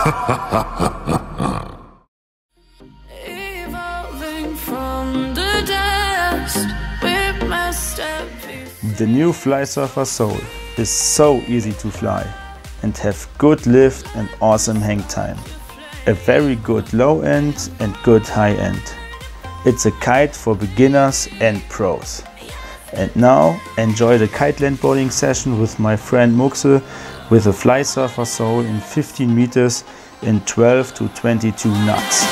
The new Flysurfer Soul is so easy to fly and have good lift and awesome hang time. A very good low end and good high end. It's a kite for beginners and pros. And now enjoy the Kitelandboarding session with my friend Muxxe with a Flysurfer Soul in 15 meters in 12 to 22 knots.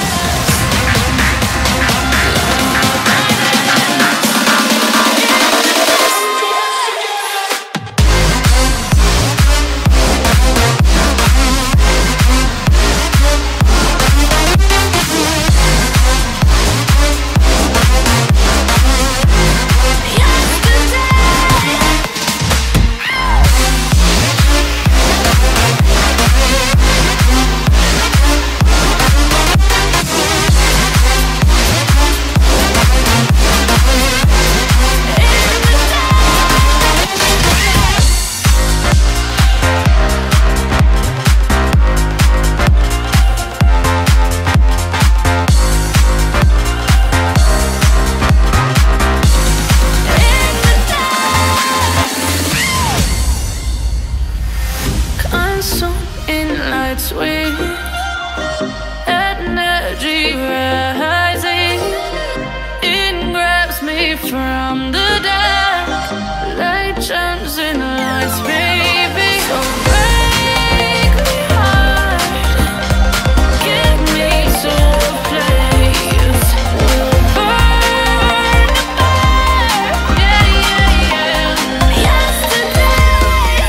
Energy rising, it grabs me from the dark. Light shines in the lights, baby. So break me heart, get me to a place we'll burn apart. Yeah, yeah, yeah. Yesterday,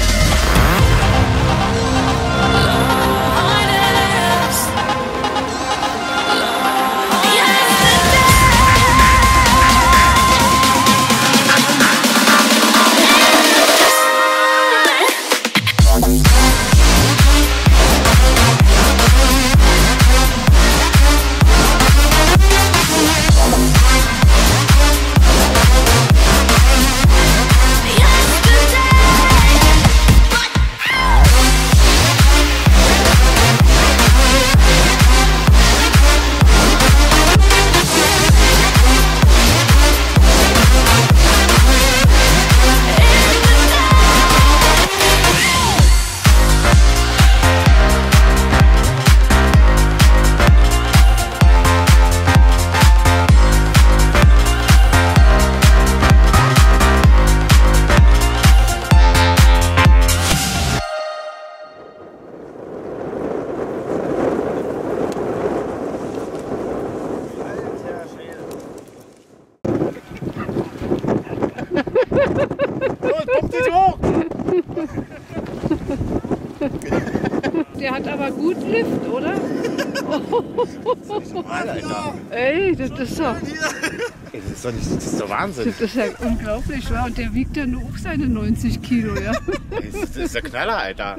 der hat aber gut Lift, oder? Das ist normal, Alter. Ey, das ist doch... Das ist doch Wahnsinn. Das ist ja unglaublich, wa? Und der wiegt ja nur auch seine 90 Kilo, ja? Das ist der Knaller, Alter.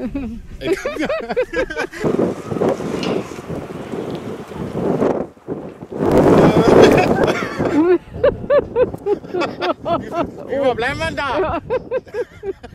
Wie bleiben wir da?